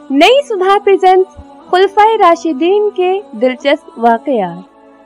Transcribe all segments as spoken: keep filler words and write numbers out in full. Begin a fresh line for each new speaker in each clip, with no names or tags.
नई सुधा प्रेजेंट्स खुलफाए राशिदीन के दिलचस्प वाकयात।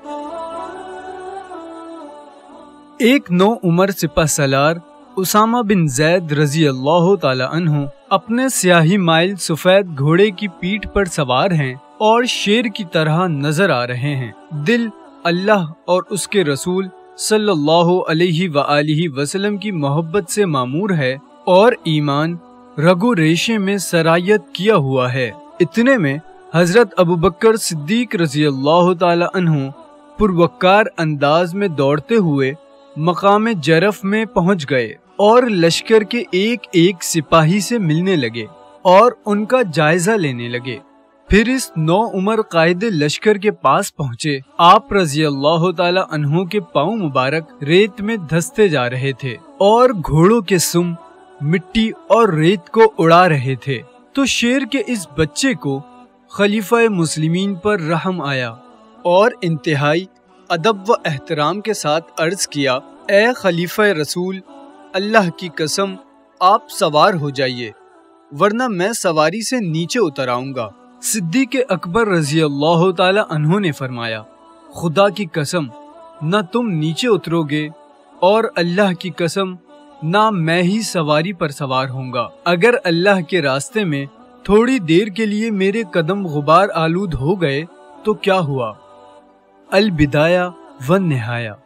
एक नौ उम्र सिपह सलार उसामा बिन जैद रजी अल्लाह ताला अन्हु अपने स्याही माइल सफेद घोड़े की पीठ पर सवार हैं और शेर की तरह नजर आ रहे हैं। दिल अल्लाह और उसके रसूल सल्लल्लाहु अलैहि वआलिहि वसल्लम की मोहब्बत से मामूर है और ईमान रगो रेशे में सरायत किया हुआ है। इतने में हजरत अबू बकर सिद्दीक रजी अल्लाह ताला अन्हु पुरवक्कार अंदाज में दौड़ते हुए मकाम जरफ में पहुंच गए और लश्कर के एक एक सिपाही से मिलने लगे और उनका जायजा लेने लगे। फिर इस नौ उम्र कायदे लश्कर के पास पहुँचे। आप रजी अल्लाह ताला अन्हु के पाँव मुबारक रेत में धंसते जा रहे थे और घोड़ों के सुम मिट्टी और रेत को उड़ा रहे थे, तो शेर के इस बच्चे को खलीफा मुस्लिमीन पर रहम आया और इंतहाई अदब व एहतराम के साथ अर्ज किया, ए खलीफा रसूल, अल्लाह की कसम आप सवार हो जाइए, वरना मैं सवारी से नीचे उतर आऊंगा। सिद्दीक अकबर रजी अल्लाह ताला अन्हु ने फरमाया, खुदा की कसम न तुम नीचे उतरोगे और अल्लाह की कसम ना मैं ही सवारी पर सवार होऊंगा। अगर अल्लाह के रास्ते में थोड़ी देर के लिए मेरे कदम गुबार आलूद हो गए तो क्या हुआ। अल बिदाया व निहाया।